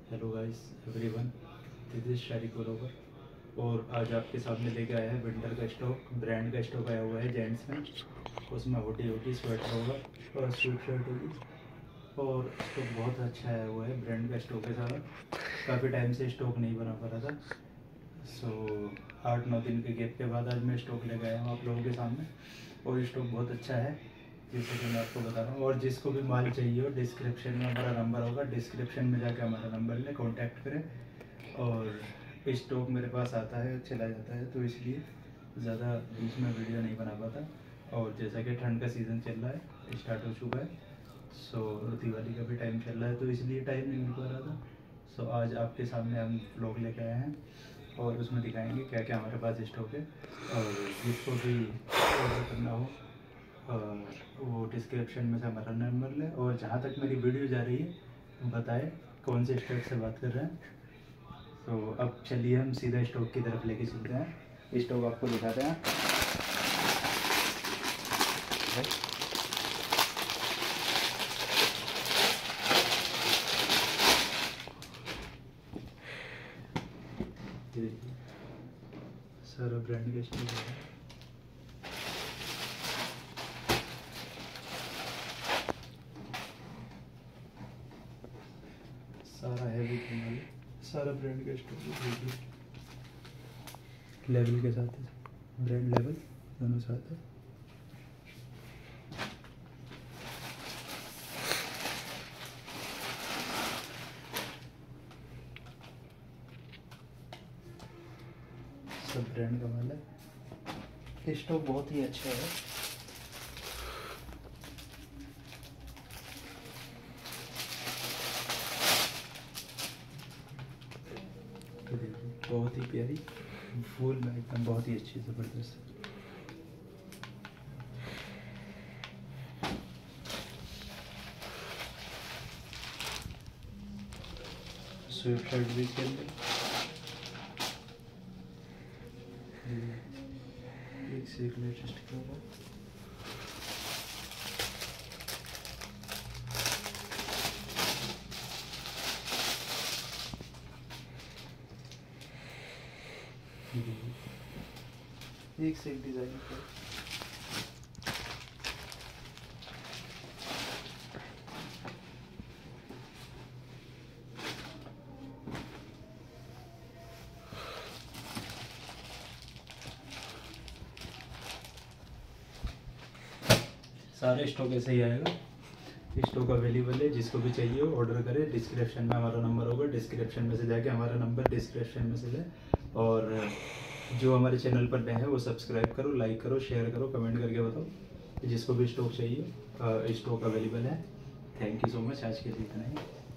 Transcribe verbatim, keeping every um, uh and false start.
Hello guys everyone, this is Shariq over और आज आपके सामने लेके आया है विंटर का स्टॉक। ब्रांड का स्टॉक आया हुआ है जेंट्स में। उसमें हुडी होगी, स्वेटर होगा और स्वेट शर्ट होगी और स्टॉक बहुत अच्छा आया हुआ है। ब्रांड का स्टॉक है सारा। काफ़ी टाइम से स्टॉक नहीं बना पा रहा था, सो आठ नौ दिन के गैप के बाद आज मैं स्टॉक लेके आया हूँ आप लोगों के सामने। और स्टॉक बहुत अच्छा है जैसे कि मैं आपको बता रहा हूँ। और जिसको भी माल चाहिए हो, डिस्क्रिप्शन में हमारा नंबर होगा, डिस्क्रिप्शन में जाके हमारा नंबर लें, कॉन्टैक्ट करें। और स्टॉक मेरे पास आता है, चला जाता है, तो इसलिए ज़्यादा बीच में वीडियो नहीं बना पाता। और जैसा कि ठंड का सीज़न चल रहा है, स्टार्ट हो चुका है, सो दिवाली का भी टाइम चल रहा है, तो इसलिए टाइम नहीं मिल पा रहा था। सो आज आपके सामने हम व्लॉग लेके आए हैं और उसमें दिखाएंगे क्या क्या हमारे पास स्टॉक है। और जिसको भी ऑर्डर करना हो और वो डिस्क्रिप्शन में से हमारा नंबर ले। और जहाँ तक मेरी वीडियो जा रही है बताए कौन से स्टॉक से बात कर रहे हैं। तो अब चलिए हम सीधा स्टॉक की तरफ लेके चलते हैं। स्टॉक आपको दिखाते हैं। ये देखिए सारा ब्रांड का स्टॉक है। सारा हैवी कमाल, सारा ब्रांड का स्टॉक है। लेवल के साथ है, ब्रांड लेवल दोनों साथ है। सब ब्रांड का माल है। स्टॉक बहुत ही अच्छा है। तो देखिए बहुत ही प्यारी फूल में एकदम बहुत ही अच्छी ज़बरदस्त। स्विफ्ट शर्ट भी इसके अंदर एक से एक लेटेस्ट कलर। एक से एक डिज़ाइन का सारे स्टॉक ऐसे ही आएगा। स्टॉक अवेलेबल है, जिसको भी चाहिए हो ऑर्डर करें। डिस्क्रिप्शन में हमारा नंबर होगा, डिस्क्रिप्शन में से जाके हमारा नंबर डिस्क्रिप्शन में से लें। और जो हमारे चैनल पर नए हैं वो सब्सक्राइब करो, लाइक करो, शेयर करो, कमेंट करके बताओ। जिसको भी स्टॉक चाहिए स्टॉक अवेलेबल है। थैंक यू सो मच, आज के लिए इतना ही।